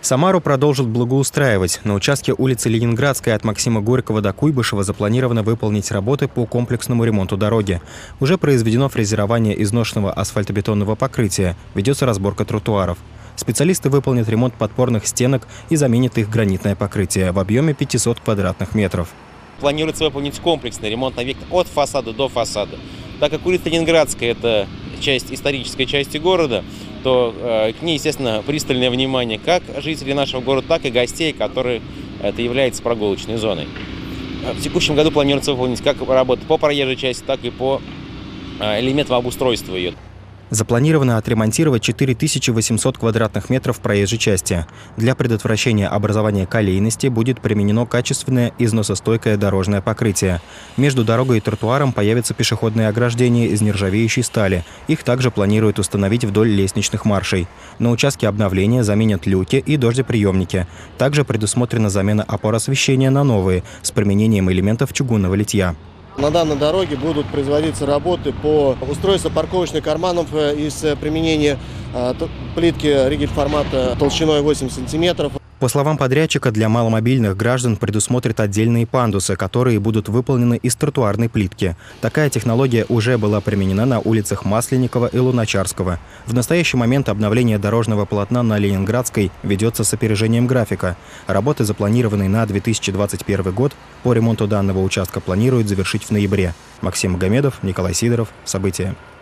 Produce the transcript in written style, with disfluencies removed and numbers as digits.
Самару продолжат благоустраивать. На участке улицы Ленинградской от Максима Горького до Куйбышева запланировано выполнить работы по комплексному ремонту дороги. Уже произведено фрезерование изношенного асфальтобетонного покрытия, ведется разборка тротуаров. Специалисты выполнят ремонт подпорных стенок и заменят их гранитное покрытие в объеме 500 квадратных метров. Планируется выполнить комплексный ремонт объекта от фасада до фасада. Так как улица Ленинградская – это часть исторической части города, то к ней, естественно, пристальное внимание как жителей нашего города, так и гостей, которые это является прогулочной зоной. В текущем году планируется выполнить как работы по проезжей части, так и по элементам обустройства ее. Запланировано отремонтировать 4800 квадратных метров проезжей части. Для предотвращения образования колейности будет применено качественное износостойкое дорожное покрытие. Между дорогой и тротуаром появятся пешеходные ограждения из нержавеющей стали. Их также планируют установить вдоль лестничных маршей. На участке обновления заменят люки и дождеприемники. Также предусмотрена замена опор освещения на новые с применением элементов чугунного литья. На данной дороге будут производиться работы по устройству парковочных карманов из применения плитки ригель-формата толщиной 8 сантиметров. По словам подрядчика, для маломобильных граждан предусмотрят отдельные пандусы, которые будут выполнены из тротуарной плитки. Такая технология уже была применена на улицах Масленникова и Луначарского. В настоящий момент обновление дорожного полотна на Ленинградской ведется с опережением графика. Работы, запланированные на 2021 год, по ремонту данного участка планируют завершить в ноябре. Максим Магомедов, Николай Сидоров. События.